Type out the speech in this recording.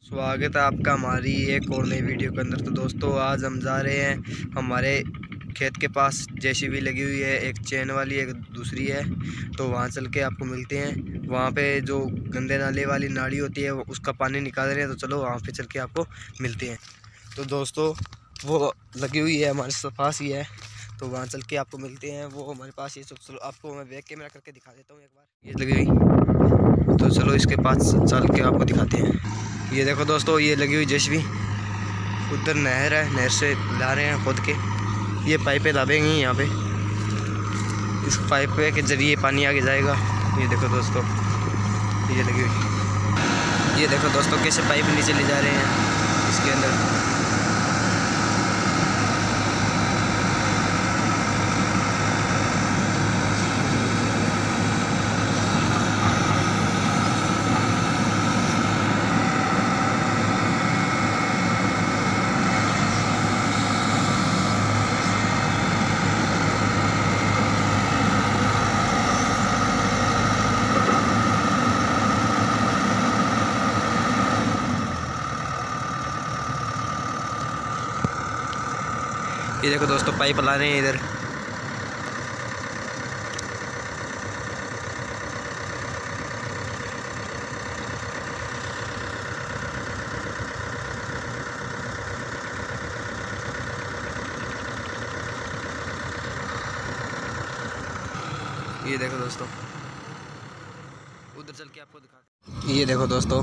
स्वागत है आपका हमारी एक और नई वीडियो के अंदर। तो दोस्तों आज हम जा रहे हैं हमारे खेत के पास। जेसीबी लगी हुई है, एक चेन वाली एक दूसरी है। तो वहाँ चल के आपको मिलते हैं। वहाँ पे जो गंदे नाले वाली नाली होती है उसका पानी निकाल रहे हैं। तो चलो वहाँ पे चल के आपको मिलते हैं। तो दोस्तों वो लगी हुई है हमारे पास ही है, तो वहाँ चल के आपको मिलते हैं। वो हमारे पास ही। तो चलो आपको मैं बैक कैमरा करके दिखा देता हूँ एक बार। ये लगी हुई, तो चलो इसके पास चल के आपको दिखाते हैं। ये देखो दोस्तों, ये लगी हुई जेसीबी। उधर नहर है, नहर से ला रहे हैं खोद के। ये पाइपें दाबेंगी यहाँ पे, इस पाइप के जरिए पानी आगे जाएगा। ये देखो दोस्तों, ये लगी हुई। ये देखो दोस्तों कैसे पाइप नीचे ले जा रहे हैं इसके अंदर। ये देखो दोस्तों पाइप ला रहे हैं इधर। ये देखो दोस्तों, उधर चल के आपको दिखा। ये देखो दोस्तों,